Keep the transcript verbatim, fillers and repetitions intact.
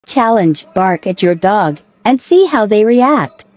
Challenge: bark at your dog and see how they react.